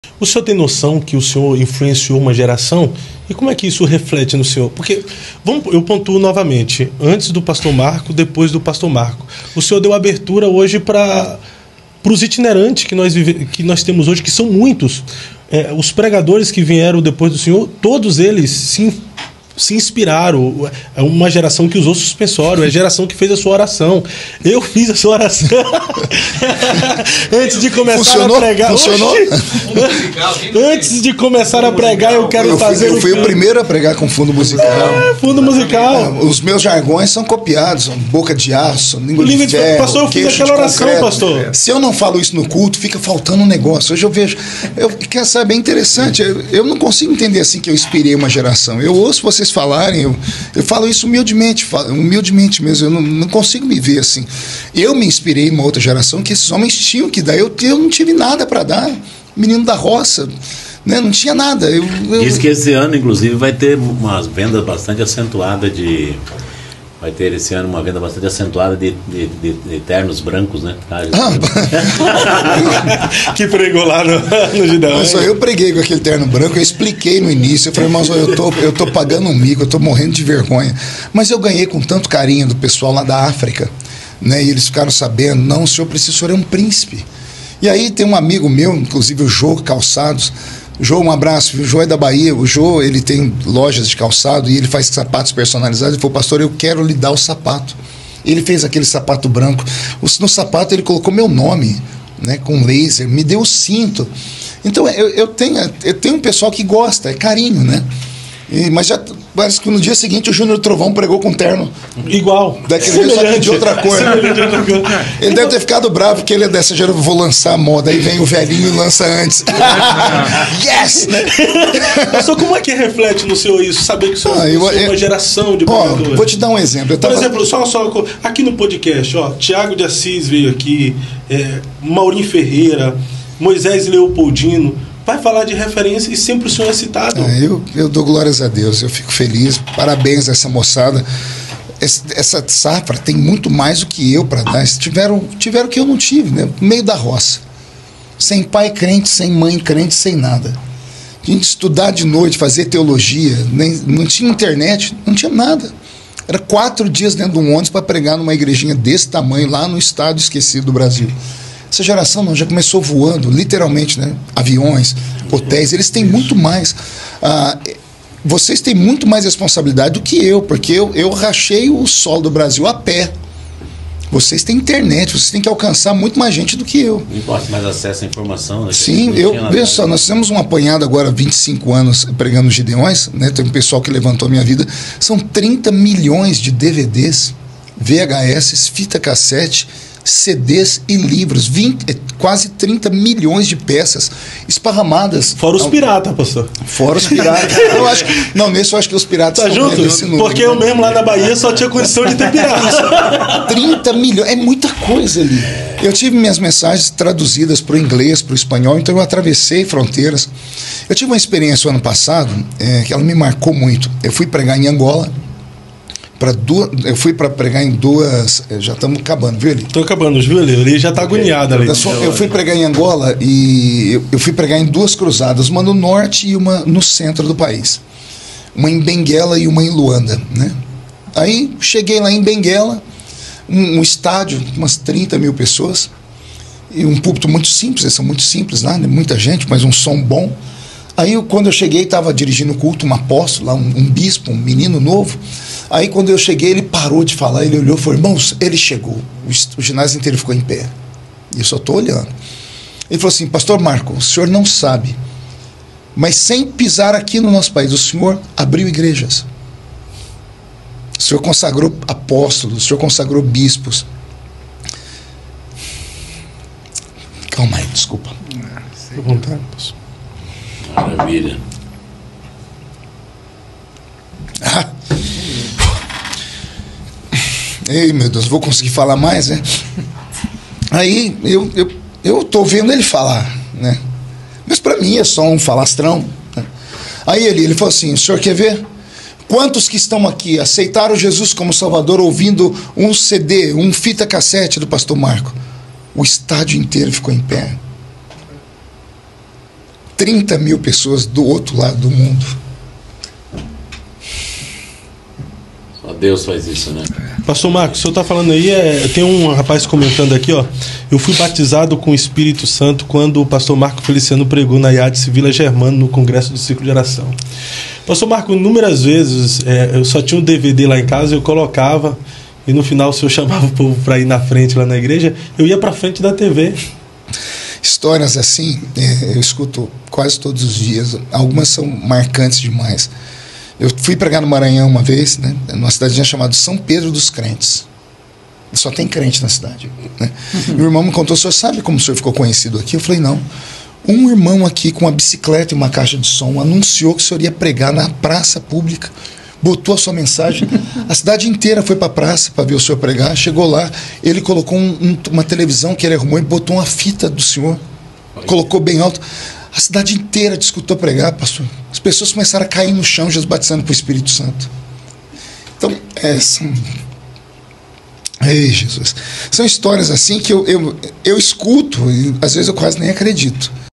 O senhor tem noção que o senhor influenciou uma geração? E como é que isso reflete no senhor? Porque, eu pontuo novamente, antes do pastor Marco, depois do pastor Marco. O senhor deu abertura hoje para os itinerantes que nós temos hoje, que são muitos. Os pregadores que vieram depois do senhor, todos eles se inspiraram. É uma geração que usou suspensório, é a geração que fez a sua oração. Eu fiz a sua oração antes de começar a pregar. Funcionou? Antes de começar a pregar, eu quero fazer. Eu fui o primeiro a pregar com fundo musical. Fundo musical. Os meus jargões são copiados, são boca de aço, língua de ferro. Pastor, eu fiz aquela oração, pastor. Se eu não falo isso no culto, fica faltando um negócio. Hoje eu vejo. Quer saber, é interessante. Eu não consigo entender assim que eu inspirei uma geração. Eu ouço vocês falarem, eu falo isso humildemente mesmo, eu não consigo me ver assim. Eu me inspirei em uma outra geração que esses homens tinham que dar, eu não tive nada para dar, menino da roça, né? Não tinha nada. Diz que esse ano, inclusive, vai ter umas vendas bastante acentuadas de... Vai ter esse ano uma venda bastante acentuada de ternos brancos, né? Que pregou lá no Gideão. Mas eu preguei com aquele terno branco, eu expliquei no início, eu falei, irmãos, eu tô pagando um mico, eu tô morrendo de vergonha. Mas eu ganhei com tanto carinho do pessoal lá da África, né? E eles ficaram sabendo, não, o senhor é um príncipe. E aí tem um amigo meu, inclusive o Jô Calçados. Jô, um abraço. O Jô é da Bahia. O Jô, ele tem lojas de calçado e ele faz sapatos personalizados. Ele falou, pastor, eu quero lhe dar o sapato. Ele fez aquele sapato branco. No sapato ele colocou meu nome, né, com laser, me deu o cinto. Então eu tenho um pessoal que gosta, é carinho, né? Mas já parece que no dia seguinte o Júnior Trovão pregou com terno igual, daquele jeito, só que de outra cor. Ele deve ter ficado bravo porque ele é dessa geração, vou lançar a moda, aí vem o velhinho e lança antes. Yes, né? Pastor, como é que reflete no senhor isso, saber que o senhor é uma geração de pregadores? Vou te dar um exemplo. Por exemplo, só aqui no podcast, Tiago de Assis veio aqui, Maurinho Ferreira, Moisés Leopoldino, vai falar de referência e sempre o senhor é citado. Eu dou glórias a Deus, eu fico feliz, parabéns a essa moçada. Essa safra tem muito mais do que eu para dar. Tiveram o que eu não tive, né? No meio da roça, sem pai crente, sem mãe crente, sem nada. Tinha que estudar de noite, fazer teologia, não tinha internet, não tinha nada. Era 4 dias dentro de um ônibus para pregar numa igrejinha desse tamanho lá no estado esquecido do Brasil. Essa geração não, já começou voando, literalmente, né? Aviões, hotéis, eles têm muito mais. Vocês têm muito mais responsabilidade do que eu, porque eu rachei o solo do Brasil a pé. Vocês têm internet, vocês têm que alcançar muito mais gente do que eu. Não importa mais acesso à informação, né? Sim, veja só, nós fizemos um apanhado agora, 25 anos pregando os Gideões, né? Tem um pessoal que levantou a minha vida. São 30 milhões de DVDs, VHS, fita cassete, CDs e livros, quase 30 milhões de peças esparramadas. Fora os piratas, pastor. Fora os piratas. Nesse eu acho que os piratas estão junto? Porque eu mesmo lá na Bahia só tinha condição de ter piratas. 30 milhões, é muita coisa ali. Eu tive minhas mensagens traduzidas para o inglês, para o espanhol, então eu atravessei fronteiras. Eu tive uma experiência no ano passado que ela me marcou muito. Eu fui pregar em Angola. Eu fui para pregar em 2. Já estamos acabando, viu, Eli? Estou acabando, viu, Eli? Ele já está agoniado ali. Eu fui pregar em Angola e eu fui pregar em 2 cruzadas, uma no norte e uma no centro do país. Uma em Benguela e uma em Luanda, né? Aí cheguei lá em Benguela, um estádio, umas 30 mil pessoas, e um púlpito muito simples, eles são muito simples lá, né? Muita gente, mas um som bom. Aí quando eu cheguei, estava dirigindo o culto, um apóstolo lá, um bispo, um menino novo. Aí quando eu cheguei, ele parou de falar, ele olhou e falou, irmãos, ele chegou. O ginásio inteiro ficou em pé. E eu só estou olhando. Ele falou assim, pastor Marco, o senhor não sabe, mas sem pisar aqui no nosso país, o senhor abriu igrejas. O senhor consagrou apóstolos, o senhor consagrou bispos. Calma aí, desculpa. Fique à vontade, pastor. Maravilha. Ei, meu Deus, vou conseguir falar mais, né? Aí eu tô vendo ele falar, né? Mas para mim é só um falastrão, né? Aí ele falou assim, o senhor quer ver? Quantos que estão aqui aceitaram Jesus como Salvador ouvindo um CD, um fita cassete do pastor Marco? O estádio inteiro ficou em pé. 30 mil pessoas do outro lado do mundo. Só Deus faz isso, né? Pastor Marcos, o senhor está falando aí, tem um rapaz comentando aqui, ó. Eu fui batizado com o Espírito Santo quando o pastor Marco Feliciano pregou na IADS Vila Germano, no Congresso do Ciclo de Oração. Pastor Marco, inúmeras vezes eu só tinha um DVD lá em casa, eu colocava, e no final o senhor chamava o povo para ir na frente lá na igreja, eu ia para frente da TV. Histórias assim, eu escuto quase todos os dias. Algumas são marcantes demais. Eu fui pregar no Maranhão uma vez, né, numa cidadezinha chamada São Pedro dos Crentes. Só tem crente na cidade, né? Meu irmão me contou: o senhor sabe como o senhor ficou conhecido aqui? Eu falei: não. Um irmão aqui com uma bicicleta e uma caixa de som anunciou que o senhor ia pregar na praça pública, botou a sua mensagem, a cidade inteira foi para a praça para ver o senhor pregar. Chegou lá, ele colocou uma televisão que ele arrumou e botou uma fita do senhor, colocou bem alto. A cidade inteira te escutou pregar, pastor. As pessoas começaram a cair no chão, Jesus batizando com o Espírito Santo. Então, ei, Jesus, são histórias assim que eu escuto e às vezes eu quase nem acredito.